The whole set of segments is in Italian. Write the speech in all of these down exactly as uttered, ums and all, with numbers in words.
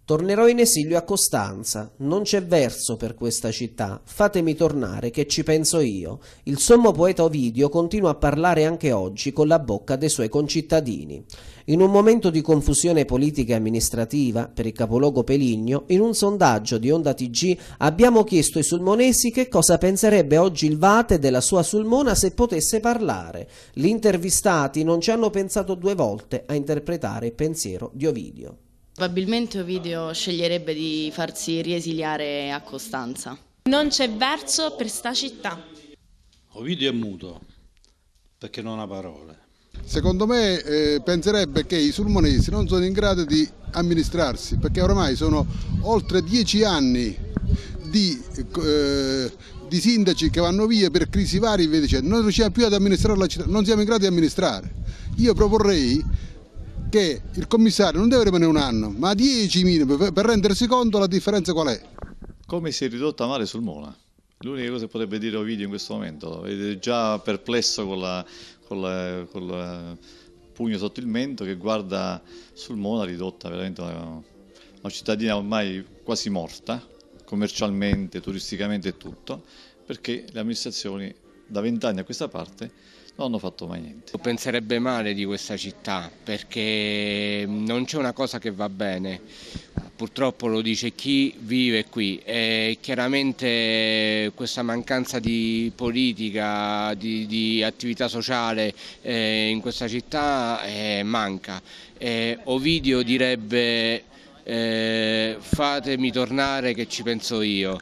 Tornerò in esilio a Costanza, non c'è verso per questa città, fatemi tornare che ci penso io. Il sommo poeta Ovidio continua a parlare anche oggi con la bocca dei suoi concittadini. In un momento di confusione politica e amministrativa, per il capoluogo Peligno, in un sondaggio di Onda T G abbiamo chiesto ai sulmonesi che cosa penserebbe oggi il Vate della sua Sulmona se potesse parlare. Gli intervistati non ci hanno pensato due volte a interpretare il pensiero di Ovidio. Probabilmente Ovidio sceglierebbe di farsi riesiliare a Costanza. Non c'è verso per sta città. Ovidio è muto perché non ha parole. Secondo me eh, penserebbe che i sulmonesi non sono in grado di amministrarsi, perché oramai sono oltre dieci anni di, eh, di sindaci che vanno via per crisi varie e via dicendo. Non riusciamo più ad amministrare la città, non siamo in grado di amministrare. Io proporrei che il commissario non deve rimanere un anno, ma dieci minimi per rendersi conto la differenza qual è. Come si è ridotta male Sulmona? L'unica cosa che potrebbe dire Ovidio in questo momento, è già perplesso con la, con la, con la pugno sotto il mento che guarda Sulmona ridotta veramente una, una cittadina ormai quasi morta, commercialmente, turisticamente e tutto, perché le amministrazioni da vent'anni a questa parte non hanno fatto mai niente. Penserebbe male di questa città perché non c'è una cosa che va bene, purtroppo lo dice chi vive qui e chiaramente questa mancanza di politica, di, di attività sociale eh, in questa città eh, manca. Eh, Ovidio direbbe eh, fatemi tornare che ci penso io.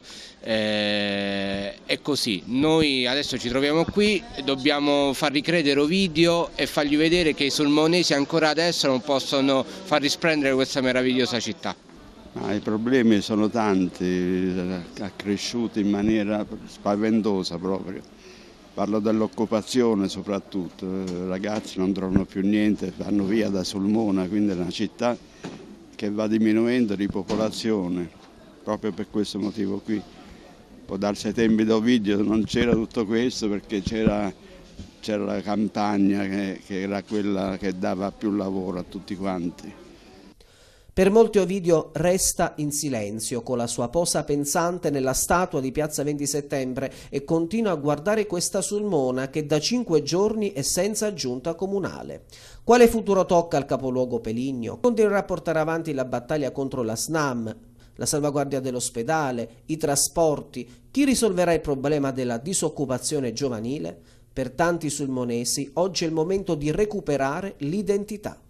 Eh, è così, noi adesso ci troviamo qui, dobbiamo far ricredere Ovidio e fargli vedere che i sulmonesi ancora adesso non possono far risplendere questa meravigliosa città. Ah, i problemi sono tanti, accresciuti in maniera spaventosa proprio. Parlo dell'occupazione soprattutto, i ragazzi non trovano più niente, vanno via da Sulmona, quindi è una città che va diminuendo di popolazione, proprio per questo motivo qui. Può darsi ai tempi di Ovidio non c'era tutto questo perché c'era la campagna che, che era quella che dava più lavoro a tutti quanti. Per molti Ovidio resta in silenzio con la sua posa pensante nella statua di Piazza venti settembre e continua a guardare questa Sulmona che da cinque giorni è senza giunta comunale. Quale futuro tocca al capoluogo Peligno? Continuerà a portare avanti la battaglia contro la SNAM, la salvaguardia dell'ospedale, i trasporti. Chi risolverà il problema della disoccupazione giovanile? Per tanti sulmonesi oggi è il momento di recuperare l'identità.